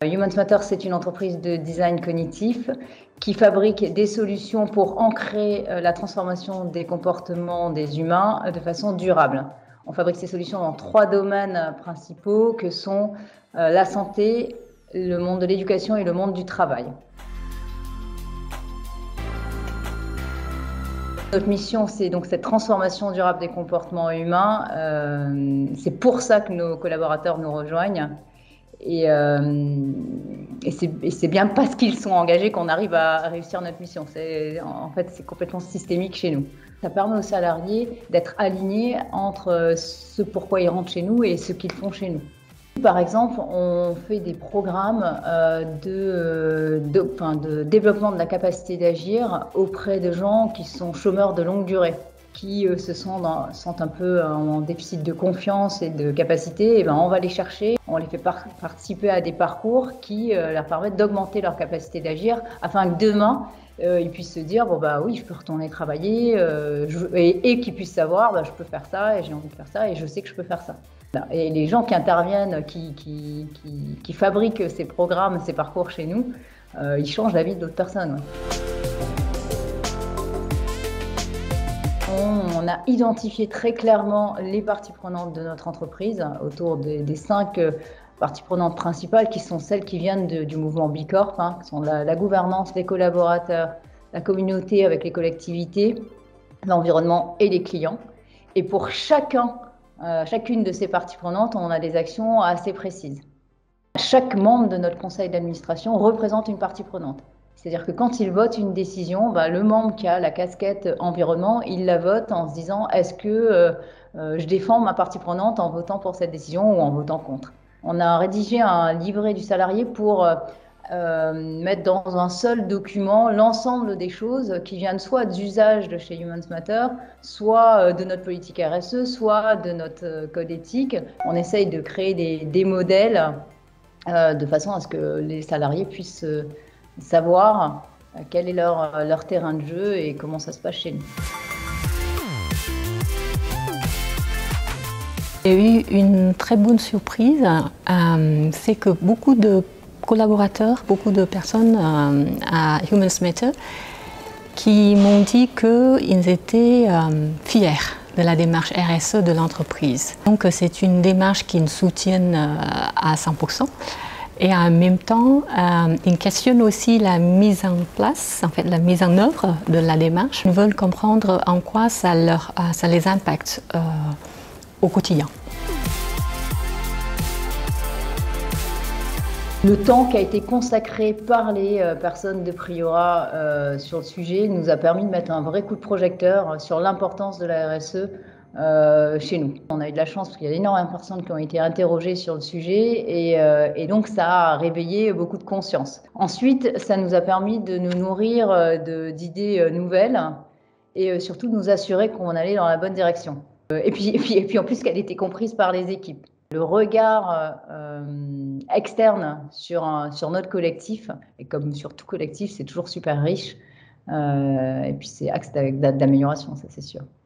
Humans Matter, c'est une entreprise de design cognitif qui fabrique des solutions pour ancrer la transformation des comportements des humains de façon durable. On fabrique ces solutions dans 3 domaines principaux que sont la santé, le monde de l'éducation et le monde du travail. Notre mission, c'est donc cette transformation durable des comportements humains. C'est pour ça que nos collaborateurs nous rejoignent. Et c'est bien parce qu'ils sont engagés qu'on arrive à réussir notre mission. En fait, c'est complètement systémique chez nous. Ça permet aux salariés d'être alignés entre ce pourquoi ils rentrent chez nous et ce qu'ils font chez nous. Par exemple, on fait des programmes de développement de la capacité d'agir auprès de gens qui sont chômeurs de longue durée, qui se sentent un peu en déficit de confiance et de capacité. Et ben, on va les chercher, on les fait participer à des parcours qui leur permettent d'augmenter leur capacité d'agir afin que demain, ils puissent se dire bon bah oui, je peux retourner travailler et qu'ils puissent savoir bah, je peux faire ça et j'ai envie de faire ça et je sais que je peux faire ça. Et les gens qui interviennent, qui fabriquent ces programmes, ces parcours chez nous, ils changent la vie d'autres personnes. Ouais. On a identifié très clairement les parties prenantes de notre entreprise autour des 5 parties prenantes principales qui sont celles qui viennent du mouvement Bicorp, qui sont la gouvernance, les collaborateurs, la communauté avec les collectivités, l'environnement et les clients. Et pour chacune de ces parties prenantes, on a des actions assez précises. Chaque membre de notre conseil d'administration représente une partie prenante. C'est-à-dire que quand il vote une décision, le membre qui a la casquette environnement, il la vote en se disant est-ce que je défends ma partie prenante en votant pour cette décision ou en votant contre. On a rédigé un livret du salarié pour mettre dans un seul document l'ensemble des choses qui viennent soit d'usage de chez Humans Matter, soit de notre politique RSE, soit de notre code éthique. On essaye de créer des modèles de façon à ce que les salariés puissent savoir quel est leur terrain de jeu et comment ça se passe chez nous. J'ai eu une très bonne surprise, c'est que beaucoup de collaborateurs, beaucoup de personnes à Humans Matter qui m'ont dit qu'ils étaient fiers de la démarche RSE de l'entreprise. Donc c'est une démarche qu'ils soutiennent à 100%. Et en même temps, ils questionnent aussi la mise en place, en fait la mise en œuvre de la démarche. Ils veulent comprendre en quoi ça les impacte au quotidien. Le temps qui a été consacré par les personnes de Priora sur le sujet nous a permis de mettre un vrai coup de projecteur sur l'importance de la RSE chez nous. On a eu de la chance parce qu'il y a énormément de personnes qui ont été interrogées sur le sujet et donc ça a réveillé beaucoup de conscience. Ensuite, ça nous a permis de nous nourrir d'idées nouvelles et surtout de nous assurer qu'on allait dans la bonne direction. Et puis en plus qu'elle était comprise par les équipes. Le regard externe sur notre collectif, et comme sur tout collectif, c'est toujours super riche. Et puis c'est axe d'amélioration, ça c'est sûr.